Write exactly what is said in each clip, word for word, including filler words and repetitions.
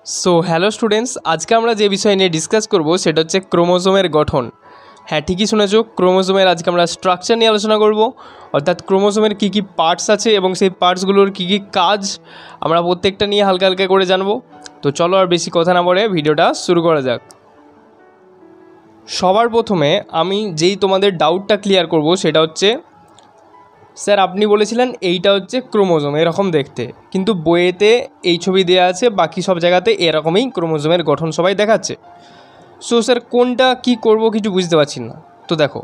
So hello students, आज के আমরা যে বিষয় নিয়ে ডিসকাস করব সেটা হচ্ছে ক্রোমোজোমের গঠন। হ্যাঁ, ঠিকই শুনেছো, ক্রোমোজোমের আজকে আমরা স্ট্রাকচার নিয়ে আলোচনা করব, অর্থাৎ ক্রোমোজোমের কী কী পার্টস আছে এবং সেই পার্টসগুলোর কী কী কাজ আমরা প্রত্যেকটা নিয়ে হালকা হালকা করে জানবো। তো চলো আর বেশি কথা না বলে ভিডিওটা শুরু করা যাক। সবার প্রথমে আমি যেই তোমাদের ডাউটটা ক্লিয়ার করব সেটা হচ্ছে, স্যার আপনি বলেছিলেন এইটা হচ্ছে ক্রোমোজোম এরকম দেখতে, কিন্তু বইয়েতে এই ছবি দেওয়া আছে, বাকি সব জায়গাতে এরকমই ক্রোমোজোমের গঠন সবাই দেখাচ্ছে। সো স্যার কোনটা কি করব কিছু বুঝতে পারছি না। তো দেখো,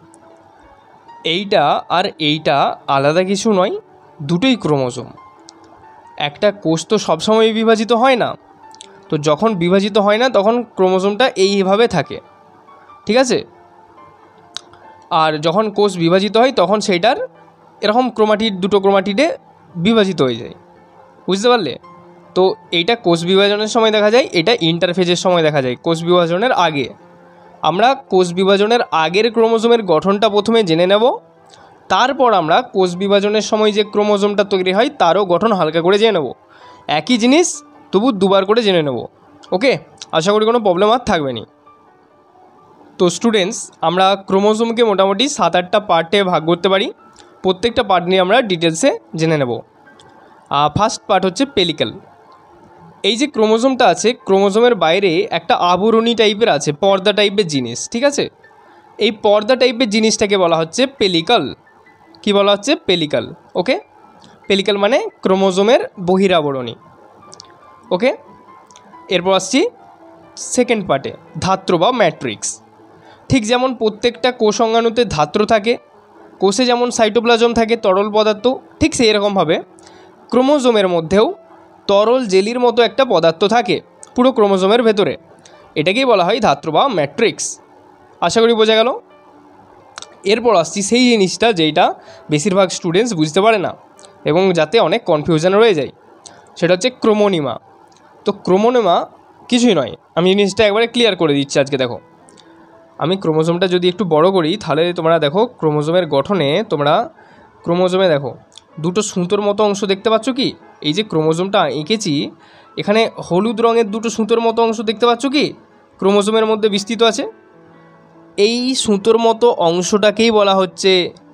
এইটা আর এইটা আলাদা কিছু নয়, দুটোই ক্রোমোজোম। একটা কোষ তো সবসময় বিভাজিত হয় না, তো যখন বিভাজিত হয় না তখন ক্রোমোজোমটা এইভাবে থাকে, ঠিক আছে। আর যখন কোষ বিভাজিত হয় তখন সেইটার এরকম ক্রোমাটিড, দুটো ক্রোমাটিডে বিভাজিত হয়ে যায়, বুঝতে পারলে। তো এইটা কোষ বিভাজনের সময় দেখা যায়, এটা ইন্টারফেজের সময় দেখা যায়, কোষ বিভাজনের আগে। আমরা কোষ বিভাজনের আগের ক্রোমোজোমের গঠনটা প্রথমে জেনে নেব, তারপর আমরা কোষ বিভাজনের সময় যে ক্রোমোজোমটা তৈরি হয় তারও গঠন হালকা করে জেনে নেব। একই জিনিস তবু দুবার করে জেনে নেব, ওকে। আশা করি কোনো প্রবলেম আর থাকবে না। তো স্টুডেন্টস, আমরা ক্রোমোজোমকে মোটামুটি সাত আটটা পার্টে ভাগ করতে পারি, প্রত্যেকটা পার্ট নিয়ে আমরা ডিটেলসে জেনে নেব। ফার্স্ট পার্ট হচ্ছে পেলিকেল। এই যে ক্রোমোজোমটা আছে, ক্রোমোজোমের বাইরে একটা আবরণী টাইপের আছে, পর্দা টাইপের জিনিস, ঠিক আছে। এই পর্দা টাইপের জিনিসটাকে বলা হচ্ছে পেলিকাল। কি বলা হচ্ছে? পেলিকাল, ওকে। পেলিকাল মানে ক্রোমোজোমের বহিরাবরণী, ওকে। এরপর আসছি সেকেন্ড পার্টে, ধাত্র বা ম্যাট্রিক্স। ঠিক যেমন প্রত্যেকটা কোষ অঙ্গাণুতে ধাত্র থাকে, কোষে যেমন সাইটোপ্লাজম থাকে তরল পদার্থ, ঠিক সেই রকমভাবে ক্রোমোজোমের মধ্যেও তরল জেলির মতো একটা পদার্থ থাকে পুরো ক্রোমোজোমের ভেতরে, এটাকেই বলা হয় ধাত্র বা ম্যাট্রিক্স। আশা করি বোঝা গেল। এরপর আসছি সেই জিনিসটা যেটা বেশিরভাগ স্টুডেন্টস বুঝতে পারে না এবং যাতে অনেক কনফিউশন রয়ে যায়, সেটা হচ্ছে ক্রোমোনিমা। তো ক্রোমোনিমা কিছুই নয়, আমি জিনিসটা একবারে ক্লিয়ার করে দিচ্ছি আজকে। দেখো, আমি ক্রোমোজোমটা যদি একটু বড় করি তাহলে তোমরা দেখো ক্রোমোজোমের গঠনে, তোমরা ক্রোমোজোমে দেখো দুটো সুতোর মতো অংশ দেখতে পাচ্ছ কি? এই যে ক্রোমোজোমটা এঁকেছি, এখানে হলুদ রঙের দুটো সুতোর মতো অংশ দেখতে পাচ্ছ কি ক্রোমোজোমের মধ্যে বিস্তৃত আছে? এই সুতোর মতো অংশটাকেই বলা হচ্ছে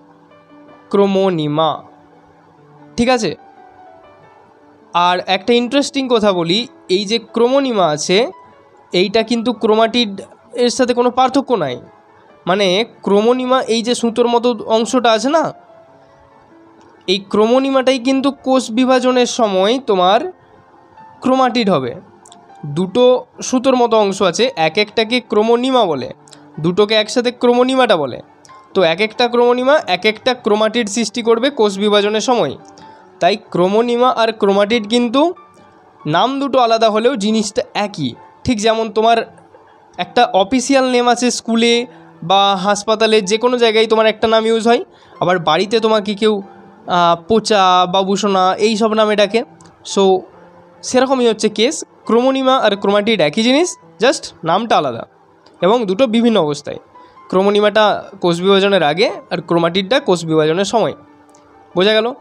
ক্রোমোনিমা, ঠিক আছে। আর একটা ইন্টারেস্টিং কথা বলি, এই যে ক্রোমোনিমা আছে এইটা কিন্তু ক্রোমাটিড এর সাথে কোনো পার্থক্য নাই। মানে ক্রোমোনিমা এই যে সুতোর মতো অংশটা আছে না, এই ক্রোমোনিমাটাই কিন্তু কোষ বিভাজনের সময় তোমার ক্রোমাটিড হবে। দুটো সুতোর মতো অংশ আছে, এক একটাকে ক্রোমোনিমা বলে, দুটোকে একসাথে ক্রোমোনিমাটা বলে। তো এক একটা ক্রোমোনিমা এক একটা ক্রোমাটিড সৃষ্টি করবে কোষ বিভাজনের সময়। তাই ক্রোমোনিমা আর ক্রোমাটিড কিন্তু নাম দুটো আলাদা হলেও জিনিসটা একই। ঠিক যেমন তোমার একটা অফিসিয়াল নেম আছে স্কুলে বা হাসপাতালে, যে কোনো জায়গায় তোমার একটা নাম ইউজ হয়, আবার বাড়িতে তোমাকে কেউ পোচা, বাবুসোনা এই সব নামে ডাকে। সো সেরকমই হচ্ছে কেস, ক্রোমোনিমা আর ক্রোমাটিড একই জিনিস, জাস্ট নামটা আলাদা এবং দুটো বিভিন্ন অবস্থায়। ক্রোমোনিমাটা কোষ বিভাজনের আগে আর ক্রোমাটিডটা কোষ বিভাজনের সময়, বোঝা গেল।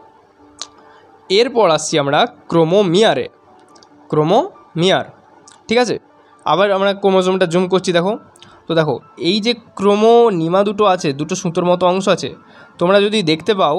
এরপর আসছি আমরা ক্রোমোমিয়ারে। ক্রোমোমিয়ার, ঠিক আছে। আবার আমরা ক্রোমোজোমটা জুম করছি, দেখো। তো দেখো এই যে ক্রোমোনিমা দুটো আছে, দুটো সুতোর মতো অংশ আছে, তোমরা যদি দেখতে পাও,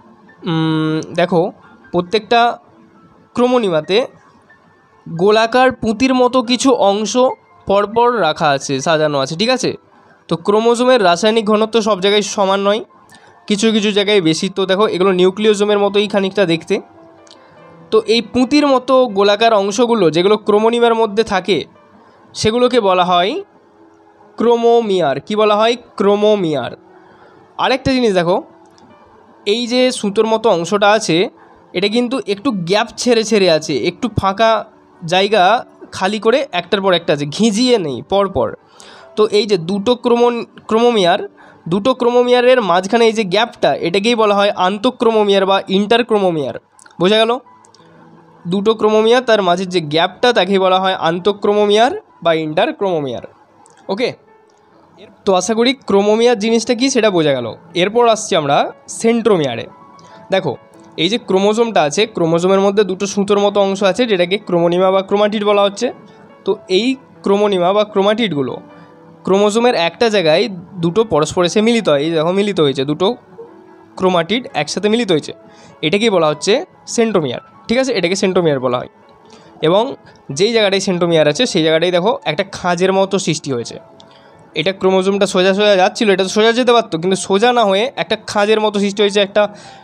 দেখো প্রত্যেকটা ক্রোমোনিমাতে গোলাকার পুঁতির মতো কিছু অংশ পরপর রাখা আছে, সাজানো আছে, ঠিক আছে। তো ক্রোমোজোমের রাসায়নিক ঘনত্ব সব জায়গায় সমান নয়, কিছু কিছু জায়গায় বেশি। তো দেখো এগুলো নিউক্লিওজোমের মতোই খানিকটা দেখতে। তো এই পুঁতির মতো গোলাকার অংশগুলো যেগুলো ক্রোমোনিমার মধ্যে থাকে সেগুলোকে বলা হয় ক্রোমোমিয়ার। কি বলা হয়? ক্রোমোমিয়ার। আরেকটা জিনিস দেখো, এই যে সুতোর মতো অংশটা আছে এটা কিন্তু একটু গ্যাপ ছেড়ে ছেড়ে আছে, একটু ফাঁকা জায়গা খালি করে একটার পর একটা আছে, ঘিজিয়ে নেই পরপর। তো এই যে দুটো ক্রোমো ক্রোমোমিয়ার দুটো ক্রোমোমিয়ারের মাঝখানে এই যে গ্যাপটা, এটাকেই বলা হয় আন্তঃক্রোমোমিয়ার বা ইন্টারক্রোমোমিয়ার, বোঝা গেল। দুটো ক্রোমোমিয়ার তার মাঝের যে গ্যাপটা তাকেই বলা হয় আন্তঃক্রোমোমিয়ার বা ইন্টারক্রোমোমিয়ার, ওকে। তো আশা করি ক্রোমোমিয়ার জিনিসটা কি সেটা বোঝা গেল। এরপর আসছি আমরা সেন্ট্রোমিয়ারে। দেখো এই যে ক্রোমোজোমটা আছে, ক্রোমোজোমের মধ্যে দুটো সুতোর মতো অংশ আছে যেটাকে ক্রোমোনিমা বা ক্রোমাটিড বলা হচ্ছে। তো এই ক্রোমোনিমা বা ক্রোমাটিডগুলো ক্রোমোজোমের একটা জায়গায় দুটো পরস্পর এসে মিলিত হয়। এই দেখো মিলিত হয়েছে, দুটো ক্রোমাটিড একসাথে মিলিত হয়েছে, এটাকেই বলা হচ্ছে সেন্ট্রোমিয়ার। ঠিক আছে, এটাকে সেন্ট্রোমিয়ার বলা হয়। এবং যেই জায়গাটায় সেন্ট্রোমিয়ার আছে সেই জায়গাটায় দেখো একটা খাঁজের মতো সৃষ্টি হয়েছে। এটা ক্রোমোজোমটা সোজা সোজা যাচ্ছিলো, এটা তো সোজা যেতে পারতো, কিন্তু সোজা না হয়ে একটা খাঁজের মতো সৃষ্টি হয়েছে, একটা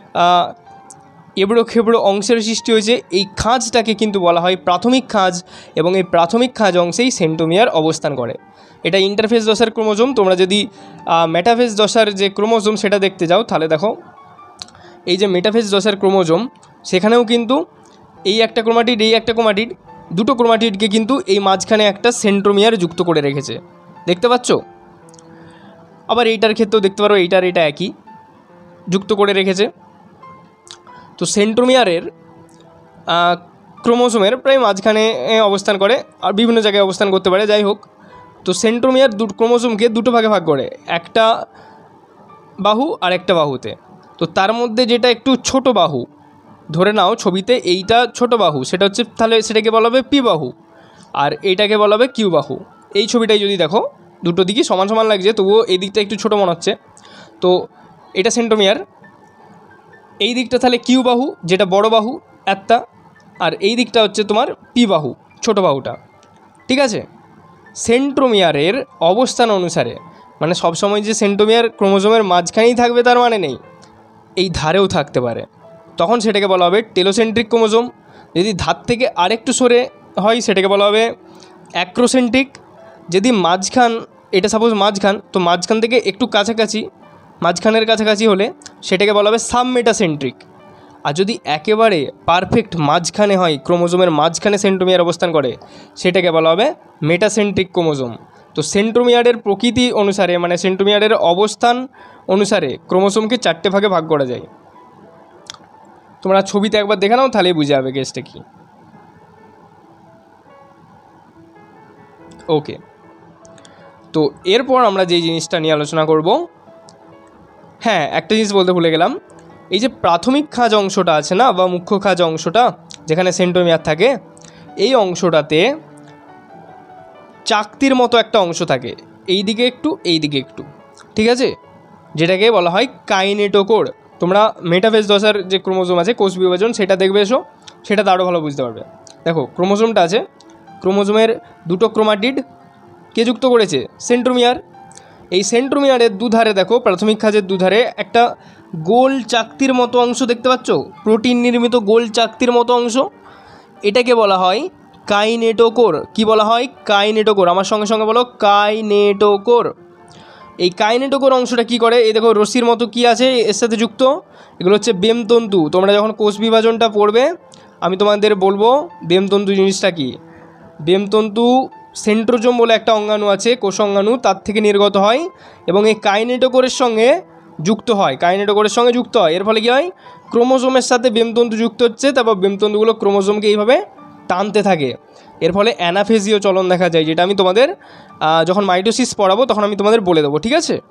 এবড়ো খেবড়ো অংশের সৃষ্টি হয়েছে। এই খাঁজটাকে কিন্তু বলা হয় প্রাথমিক খাঁজ, এবং এই প্রাথমিক খাঁজ অংশেই সেন্ট্রোমিয়ার অবস্থান করে। এটা ইন্টারফেস দশার ক্রোমোজোম। তোমরা যদি মেটাফেজ দশার যে ক্রোমোজোম সেটা দেখতে যাও তাহলে দেখো এই যে মেটাফেজ দশার ক্রোমোজোম, সেখানেও কিন্তু এই একটা ক্রোমাটিড এই একটা ক্রোমাটিড দুটো ক্রোমাটিডকে কিন্তু এই মাঝখানে একটা সেন্ট্রোমিয়ার যুক্ত করে রেখেছে, দেখতে পাচ্ছ। আবার এইটার ক্ষেত্রেও দেখতে পারো এইটার এটা একই যুক্ত করে রেখেছে। তো সেন্ট্রোমিয়ারের ক্রোমোজোমের প্রায় মাঝখানে অবস্থান করে, আর বিভিন্ন জায়গায় অবস্থান করতে পারে, যাই হোক। তো সেন্ট্রোমিয়ার দুটো ক্রোমোজোমকে দুটো ভাগে ভাগ করে, একটা বাহু আর একটা বাহুতে। তো তার মধ্যে যেটা একটু ছোট বাহু, ধরে নাও ছবিতে এইটা ছোট বাহু, সেটা হচ্ছে তাহলে সেটাকে বলা হবে পি বাহু, আর এইটাকে বলা হবে কিউ বাহু। এই ছবিটাই যদি দেখো দুটো দিকই সমান সমান লাগছে, তবুও এই দিকটা একটু ছোটো মনে হচ্ছে। তো এটা সেন্ট্রোমিয়ার। এই দিকটা তাহলে কিউ বাহু, যেটা বড় বাহু একটা, আর এই দিকটা হচ্ছে তোমার পি বাহু, ছোট বাহুটা। ঠিক আছে, সেন্ট্রোমিয়ারের অবস্থান অনুসারে, মানে সবসময় যে সেন্ট্রোমিয়ার ক্রোমোজোমের মাঝখানেই থাকবে তার মানে নেই, এই ধারেও থাকতে পারে, তখন সেটাকে বলা হবে টেলোসেন্ট্রিক ক্রোমোজোম। যদি ধার থেকে আরেকটু সরে হয় সেটাকে বলা হবে অ্যাক্রোসেন্ট্রিক। যদি মাঝখান, এটা সাপোজ মাঝখান, তো মাঝখান থেকে একটু কাছাকাছি, মাঝখানের কাছাকাছি হলে সেটাকে বলা হবে সাবমেটাসেন্ট্রিক। আর যদি একেবারে পারফেক্ট মাঝখানে হয়, ক্রোমোজোমের মাঝখানে সেন্ট্রোমিয়ার অবস্থান করে, সেটাকে বলা হবে মেটাসেন্ট্রিক ক্রোমোজোম। তো সেন্ট্রোমিয়ারের প্রকৃতি অনুসারে, মানে সেন্ট্রোমিয়ারের অবস্থান অনুসারে ক্রোমোজোমকে চারটে ভাগে ভাগ করা যায়। তোমরা ছবিতে একবার দেখে নাও, তাহলেই বুঝে যাবে কেসটা কি। ওকে, তো এরপর আমরা যেই জিনিসটা নিয়ে আলোচনা করব, হ্যাঁ একটা জিনিস বলতে ভুলে গেলাম, এই যে প্রাথমিক খাঁজ অংশটা আছে না, বা মুখ্য খাঁজ অংশটা যেখানে সেন্ট্রোমিয়ার থাকে, এই অংশটাতে চাকতির মতো একটা অংশ থাকে, এই দিকে একটু এই দিকে একটু, ঠিক আছে, যেটাকে বলা হয় কাইনেটোকোর। তোমরা মেটাফেজ দশার যে ক্রোমোজোম আছে কোষ বিভাজন, সেটা দেখবে এসো, সেটাতে আরও ভালো বুঝতে পারবে। দেখো ক্রোমোজোমটা আছে, ক্রোমোজোমের দুটো ক্রোমাটিড কে যুক্ত করেছে, সেন্ট্রোমিয়ার। এই সেন্ট্রোমিয়ারের দুধারে দেখো, প্রাথমিক খাঁজের দুধারে একটা গোল চাকতির মতো অংশ দেখতে পাচ্ছ, প্রোটিন নির্মিত গোল চাকতির মতো অংশ, এটাকে বলা হয় কাইনেটোকোর। কি বলা হয়? কাইনেটোকোর। আমার সঙ্গে সঙ্গে বলো, কাইনেটোকোর। এই কাইনেটোকোর অংশটা কি করে, এই দেখো রশ্মির মতো কি আছে এর সাথে যুক্ত, এগুলো হচ্ছে বেমতন্তু। তোমরা যখন কোষ বিভাজনটা পড়বে আমি তোমাদের বলবো বেমতন্তু জিনিসটা কি। বেমতন্তু সেন্ট্রোজোম বলে একটা অঙ্গাণু আছে, কোষ অঙ্গাণু, তার থেকে নির্গত হয় এবং এই কাইনেটোকোরের সঙ্গে যুক্ত হয়, কাইনেটোকোরের সঙ্গে যুক্ত হয়। এর ফলে কী হয়, ক্রোমোজোমের সাথে বেমতন্তু যুক্ত হচ্ছে, তারপর বেমতন্তুগুলো ক্রোমোজোমকে এইভাবে টানতে থাকে। এর ফলে অ্যানাফেজীয় চলন দেখা যায়, যেটা আমি তোমাদের যখন মাইটোসিস পড়াবো তখন আমি তোমাদের বলে দেবো, ঠিক আছে।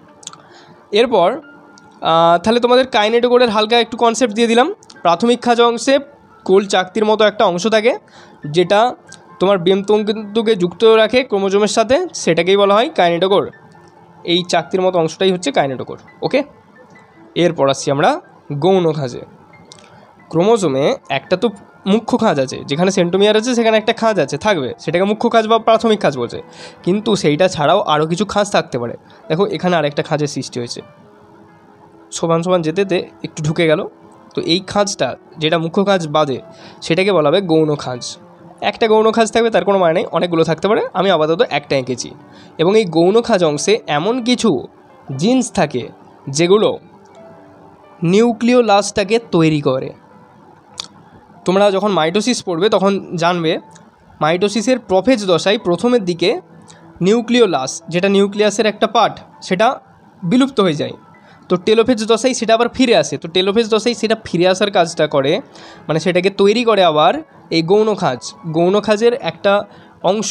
এরপর তাহলে তোমাদের কাইনেটোকোরের হালকা একটু কনসেপ্ট দিয়ে দিলাম। প্রাথমিক খাঁজ অংশে গোল চাকতির মতো একটা অংশ থাকে, যেটা তোমার বেমতন্তুকে যুক্ত রাখে ক্রোমোজোমের সাথে, সেটাকেই বলা হয় কাইনেটোকোর। এই চাকতির মতো অংশটাই হচ্ছে কাইনেটোকোর। ওকে, এরপর আসছি আমরা গৌণ খাঁজে। ক্রোমোজোমে একটা তো মুখ্য খাঁজ আছে, যেখানে সেন্ট্রোমিয়ার আছে সেখানে একটা খাঁজ আছে, থাকবে, সেটাকে মুখ্য খাঁজ বা প্রাথমিক খাঁজ বলছে। কিন্তু সেইটা ছাড়াও আরও কিছু খাঁজ থাকতে পারে। দেখো এখানে আরেকটা খাঁজের সৃষ্টি হয়েছে, সমান সমান যেতে যেতে একটু ঢুকে গেল। তো এই খাঁজটা যেটা মুখ্য খাঁজ বাদে, সেটাকে বলা হবে গৌণ খাঁজ। একটা গৌণ খাঁজ থাকবে তার কোনো মানে নেই, অনেকগুলো থাকতে পারে, আমি আপাতত একটা এঁকেছি। এবং এই গৌণ খাঁজ অংশে এমন কিছু জিন্স থাকে যেগুলো নিউক্লিওলাসটাকে তৈরি করে। তোমরা যখন মাইটোসিস পড়বে তখন জানবে, মাইটোসিসের প্রোফেজ দশায় প্রথমের দিকে নিউক্লিওলাস, যেটা নিউক্লিয়াসের একটা পার্ট, সেটা বিলুপ্ত হয়ে যায়। তো টেলোফেজ দশায় সেটা আবার ফিরে আসে। তো টেলোফেজ দশায় সেটা ফিরে আসার কাজটা করে, মানে সেটাকে তৈরি করে আবার এই গৌণ খাঁজ। গৌণ খাঁজের একটা অংশ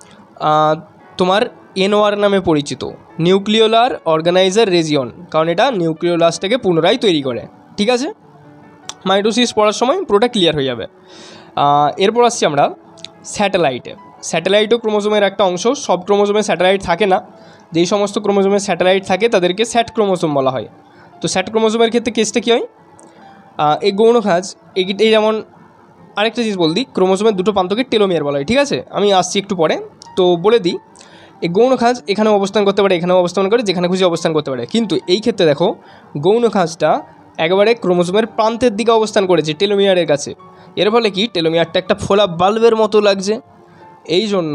তোমার এনওআর নামে পরিচিত, নিউক্লিওলার অর্গানাইজার রেজিয়ন, কারণ এটা নিউক্লিওলাসটাকে পুনরায় তৈরি করে, ঠিক আছে। মাইটোসিস পড়ার সময় পুরোটা ক্লিয়ার হয়ে যাবে। এরপর আসছি আমরা স্যাটেলাইটে। স্যাটেলাইটও ক্রোমোজোমের একটা অংশ। সব ক্রোমোজোমে স্যাটেলাইট থাকে না, যেই সমস্ত ক্রোমোজোমে স্যাটেলাইট থাকে তাদেরকে স্যাট ক্রোমোজোম বলা হয়। তো স্যাট ক্রোমোজোমের ক্ষেত্রে কেসটা কী হয়, এই গৌণ খাঁজ এই যেমন আরেকটা জিনিস বল দিই, ক্রোমোজোমের দুটো প্রান্তকে টেলোমিয়ার বলা হয়, ঠিক আছে? আমি আসছি একটু পরে। তো বলে দিই, এই গৌণ খাঁজ এখানেও অবস্থান করতে পারে, এখানেও অবস্থান করে, যেখানে খুশি অবস্থান করতে পারে। কিন্তু এই ক্ষেত্রে দেখো গৌণ খাঁজটা একেবারে ক্রোমোজোমের প্রান্তের দিকে অবস্থান করেছে, টেলোমিয়ারের কাছে। এর ফলে কি টেলোমিয়ারটা একটা ফোলা বাল্বের মতো লাগছে। এই জন্য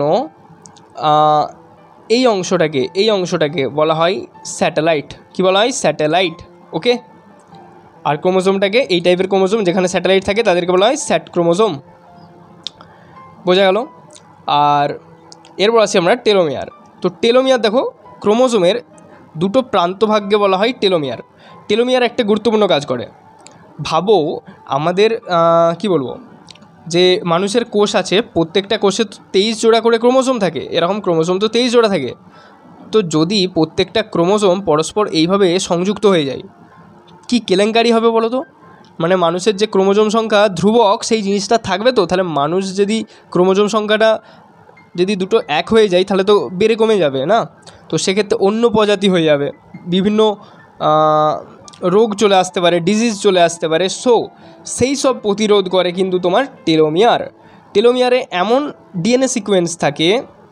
এই অংশটাকে এই অংশটাকে বলা হয় স্যাটেলাইট। কি বলা হয়? স্যাটেলাইট। ওকে। আর ক্রোমোজোমটাকে, এই টাইপের ক্রোমোজোম যেখানে স্যাটেলাইট থাকে তাদেরকে বলা হয় স্যাট ক্রোমোজোম। বোঝা গেল? আর এরপর আসি আমরা টেলোমিয়ার। তো টেলোমিয়ার দেখো ক্রোমোজোমের দুটো প্রান্তভাগকে বলা হয় টেলোমিয়ার। টেলোমিয়ার একটা গুরুত্বপূর্ণ কাজ করে। ভাবো আমাদের কি বলবো, যে মানুষের কোষ আছে, প্রত্যেকটা কোষে তেইশ জোড়া করে ক্রোমোজোম থাকে, এরকম ক্রোমোজোম তো তেইশ জোড়া থাকে। তো যদি প্রত্যেকটা ক্রোমোজোম পরস্পর এইভাবে সংযুক্ত হয়ে যায়, কি কেলেঙ্কারি হবে বলো তো? মানে মানুষের যে ক্রোমোজোম সংখ্যা ধ্রুবক, সেই জিনিসটা থাকবে তো? তাহলে মানুষ যদি ক্রোমোজোম সংখ্যাটা যদি দুটো এক হয়ে যায় তাহলে তো বেড়ে কমে যাবে না? তো সেক্ষেত্রে অন্য প্রজাতি হয়ে যাবে, বিভিন্ন রোগ চলে আসতে পারে, ডিজিজ চলে আসতে পারে। সো সেই সব প্রতিরোধ করে কিন্তু তোমার টেলোমিয়ার। টেলোমিয়ারে এমন ডিএনএ সিকোয়েন্স থাকে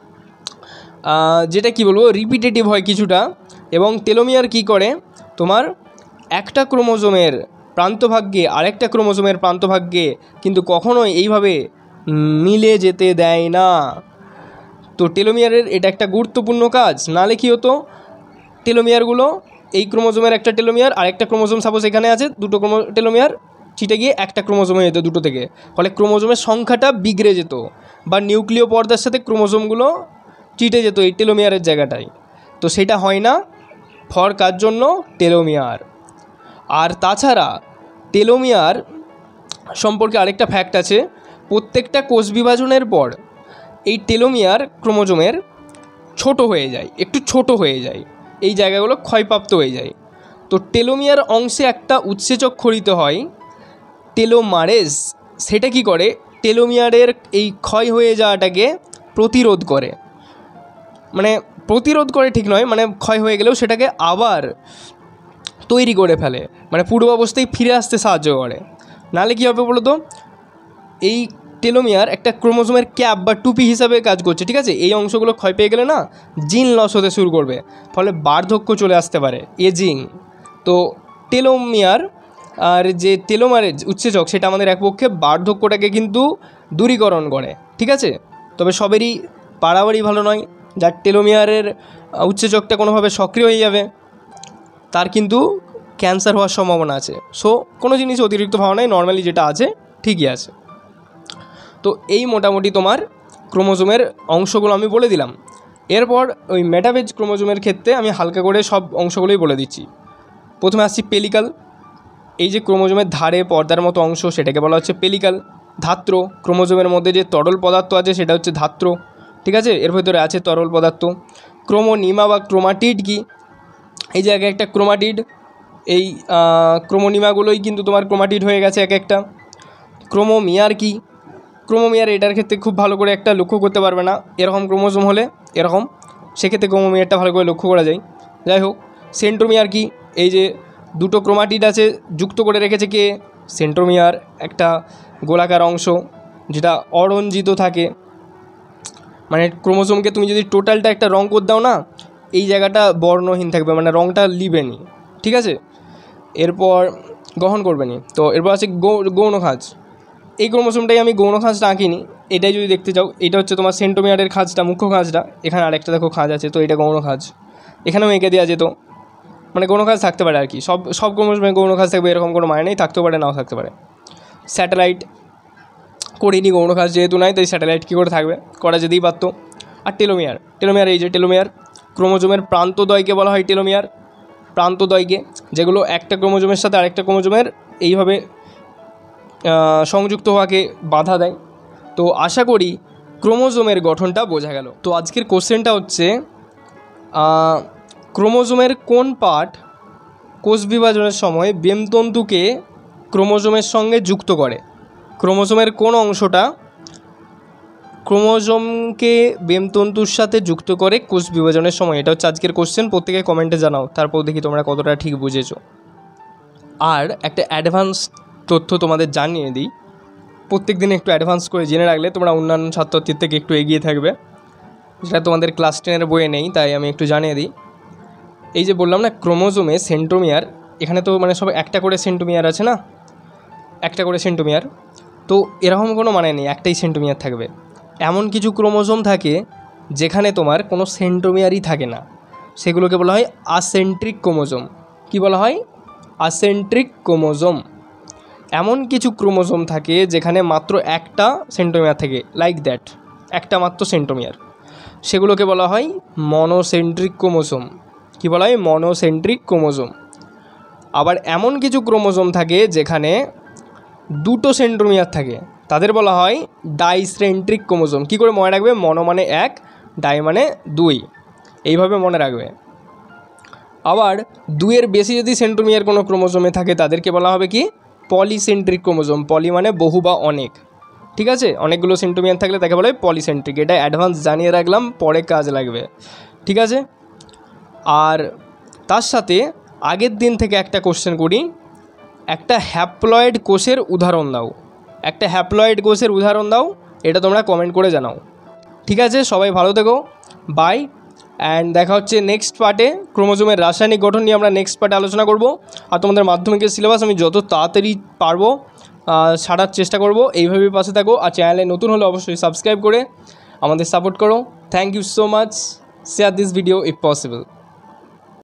যেটা কি বলবো, রিপিটেটিভ হয় কিছুটা। এবং টেলোমিয়ার কি করে, তোমার একটা ক্রোমোজোমের প্রান্তভাগ্যে আরেকটা ক্রোমোজোমের প্রান্তভাগ্যে কিন্তু কখনোই এইভাবে মিলে যেতে দেয় না। তো টেলোমিয়ারের এটা একটা গুরুত্বপূর্ণ কাজ। নাহলে কী হতো, টেলোমিয়ারগুলো এই ক্রোমোজোমের একটা টেলোমিয়ার আর একটা ক্রোমোজোম সাপোজ এখানে আছে, দুটো ক্রোমো টেলোমিয়ার চিটে গিয়ে একটা ক্রোমোজোমে যেত দুটো থেকে, ফলে ক্রোমোজোমের সংখ্যাটা বিগড়ে যেত, বা নিউক্লিয় পর্দার সাথে ক্রোমোজোমগুলো চিটে যেত এই টেলোমিয়ারের জায়গাটায়। তো সেটা হয় না, ফর কার জন্য? টেলোমিয়ার। আর তাছাড়া টেলোমিয়ার সম্পর্কে আরেকটা ফ্যাক্ট আছে, প্রত্যেকটা কোষ বিভাজনের পর এই টেলোমিয়ার ক্রোমোজোমের ছোট হয়ে যায়, একটু ছোট হয়ে যায়, এই জায়গাগুলো ক্ষয়প্রাপ্ত হয়ে যায়। তো টেলোমিয়ার অংশে একটা উৎসেচক ক্ষরিত হয়, টেলোমারেজ। সেটা কি করে, টেলোমিয়ারের এই ক্ষয় হয়ে যাওয়াটাকে প্রতিরোধ করে। মানে প্রতিরোধ করে ঠিক নয়, মানে ক্ষয় হয়ে গেলেও সেটাকে আবার তৈরি করে ফেলে, মানে পূর্বাবস্থায় ফিরে আসতে সাহায্য করে। নাহলে কী হবে বলো তো, এই টেলোমিয়ার একটা ক্রোমোজোমের ক্যাপ বা টুপি হিসাবে কাজ করছে, ঠিক আছে? এই অংশগুলো ক্ষয় পেয়ে গেলে না জিন লস হতে শুরু করবে, ফলে বার্ধক্য চলে আসতে পারে, এজিং। তো টেলোমিয়ার আর যে টেলোমারের উৎসেচক, সেটা আমাদের একপক্ষে বার্ধক্যটাকে কিন্তু দূরীকরণ করে, ঠিক আছে? তবে সবেরই বাড়াবাড়ি ভালো নয়। যার টেলোমিয়ারের উৎসেচকটা কোনোভাবে সক্রিয় হয়ে যাবে তার কিন্তু ক্যান্সার হওয়ার সম্ভাবনা আছে। সো কোনো জিনিস অতিরিক্ত ভালো নয়, নর্মালি যেটা আছে ঠিকই আছে। তো এই মোটামুটি তোমার ক্রোমোজোমের অংশগুলো আমি বলে দিলাম। এরপর ওই মেটাফেজ ক্রোমোজোমের ক্ষেত্রে আমি হালকা করে সব অংশগুলোই বলে দিচ্ছি। প্রথমে আসছি পেলিকাল। এই যে ক্রোমোজোমের ধারে পর্দার মতো অংশ, সেটাকে বলা হচ্ছে পেলিকাল। ধাত্র, ক্রোমোজোমের মধ্যে যে তরল পদার্থ আছে সেটা হচ্ছে ধাত্র, ঠিক আছে? এর ভেতরে আছে তরল পদার্থ। ক্রোমোনিমা বা ক্রোমাটিড কি, এই যে এক একটা ক্রোমাটিড, এই ক্রোমোনিমাগুলোই কিন্তু তোমার ক্রোমাটিড হয়ে গেছে এক একটা। ক্রোমোমিয়ার কি, ক্রোমোমিয়ার এটার ক্ষেত্রে খুব ভালো করে একটা লক্ষ্য করতে পারবে না, এরকম ক্রোমোজোম হলে এরকম, সেক্ষেত্রে ক্রোমোমিয়ারটা ভালো করে লক্ষ্য করা যায়। যাই হোক, সেন্ট্রোমিয়ার কি, এই যে দুটো ক্রোমাটিড আছে যুক্ত করে রেখেছে কে, সেন্ট্রোমিয়ার, একটা গোলাকার অংশ যেটা অরঞ্জিত থাকে। মানে ক্রোমোজোমকে তুমি যদি টোটালটা একটা রং করে দাও না, এই জায়গাটা বর্ণহীন থাকবে, মানে রংটা লিবেনি, ঠিক আছে? এরপর গ্রহণ করবে নি। তো এরপর আছে গৌণ খাঁজ। এই ক্রোমোজোমটাই আমি গৌণ খাঁজটা আঁকিনি, এটাই যদি দেখতে চাও, এটা হচ্ছে তোমার সেন্ট্রোমিয়ারের খাঁজটা, মুখ্য খাঁজটা। এখানে আরেকটা দেখো খাঁজ আছে, তো এটা গৌণ খাঁজ, এখানেও এঁকে দেওয়া যেত। মানে গৌণ খাঁজ থাকতে পারে আর কি, সব সব ক্রোমোজোমে গৌণ খাঁজ থাকবে এরকম কোনো মানে নেই, থাকতেও পারে নাও থাকতে পারে। স্যাটেলাইট করিনি, গৌণ খাঁজ যেহেতু নাই তাই স্যাটেলাইট কী করে থাকবে, করা যেতেই পারতো। আর টেলোমিয়ার, টেলোমিয়ার এই যে টেলোমিয়ার, ক্রোমোজোমের প্রান্তদ্বয়কে বলা হয় টেলোমিয়ার, প্রান্তদ্বয়কে, যেগুলো একটা ক্রোমোজোমের সাথে আরেকটা ক্রোমোজোমের এইভাবে সংযুক্ত হওয়াকে বাধা দেয়। তো আশা করি ক্রোমোজোমের গঠনটা বোঝা গেল। তো আজকের কোশ্চেনটা হচ্ছে, ক্রোমোজোমের কোন পার্ট কোষ বিভাজনের সময় বেমতন্তুকে ক্রোমোজোমের সঙ্গে যুক্ত করে। ক্রোমোজোমের কোন অংশটা ক্রোমোজোমকে বেমতন্তুর সাথে যুক্ত করে কোষ বিভাজনের সময়? এটা হচ্ছে আজকের কোশ্চেন। প্রত্যেকে কমেন্টে জানাও, তারপর দেখি তোমরা কতটা ঠিক বুঝেছো। আর একটা অ্যাডভান্স তথ্য তোমাদের জানিয়ে দিই, প্রত্যেক দিন একটু অ্যাডভান্স করে জেনে রাখলে তোমরা অন্যান্য ছাত্রছাত্রীর থেকে একটু এগিয়ে থাকবে, যেটা তোমাদের ক্লাস টেনের বইয়ে নেই, তাই আমি একটু জানিয়ে দিই। এই যে বললাম না ক্রোমোজোমে সেন্ট্রোমিয়ার, এখানে তো মানে সব একটা করে সেন্ট্রোমিয়ার আছে না, একটা করে সেন্ট্রোমিয়ার, তো এরকম কোনো মানে নেই একটাই সেন্ট্রোমিয়ার থাকবে। এমন কিছু ক্রোমোজোম থাকে যেখানে তোমার কোনো সেন্ট্রোমিয়ারই থাকে না, সেগুলোকে বলা হয় আসেন্ট্রিক ক্রোমোজোম। কি বলা হয়? Acentric chromosome. এমন কিছু ক্রোমোজোম থাকে যেখানে মাত্র একটা সেন্ট্রোমিয়ার থাকে, লাইক দ্যাট, একটা মাত্র সেন্ট্রোমিয়ার, সেগুলোকে বলা হয় মনোসেন্ট্রিক ক্রোমোজোম। কি বলা হয়? Monocentric chromosome. আবার এমন কিছু ক্রোমোজোম থাকে যেখানে দুটো সেন্ট্রোমিয়ার থাকে, তাদের বলা হয় ডাইসেন্ট্রিক ক্রোমোজোম। কী করে মনে রাখবে? মনো মানে এক, ডাই মানে দুই, এইভাবে মনে রাখবে। আবার দুইয়ের বেশি যদি সেন্ট্রোমিয়ার কোনো ক্রোমোজোমে থাকে তাদেরকে বলা হবে কি? পলিসেন্ট্রিক ক্রোমোজোম। পলি মানে বহু বা অনেক, ঠিক আছে? অনেকগুলো সেন্ট্রোমিয়ার থাকলে তাকে বলা হয় পলিসেন্ট্রিক। এটা অ্যাডভান্স জানিয়ে রাখলাম, পরে কাজ লাগবে, ঠিক আছে? আর তার সাথে আগের দিন থেকে একটা কোশ্চেন করি, একটা হ্যাপ্লয়েড কোষের উদাহরণ দাও। একটা হ্যাপ্লয়েড কোষের উদাহরণ দাও, এটা তোমরা কমেন্ট করে জানাও, ঠিক আছে? সবাই ভালো থেকো, বাই। অ্যান্ড দেখা হচ্ছে নেক্সট পার্টে। ক্রোমোজোমের রাসায়নিক গঠন নিয়ে আমরা নেক্সট পার্টে আলোচনা করব। আর তোমাদের মাধ্যমিকের সিলেবাস আমি যত তাড়াতাড়ি পারবো ছাড়ার চেষ্টা করব। এইভাবেই পাশে থাকো, আর চ্যানেলে নতুন হলে অবশ্যই সাবস্ক্রাইব করে আমাদের সাপোর্ট করো। Thank you so much. Share this video if possible.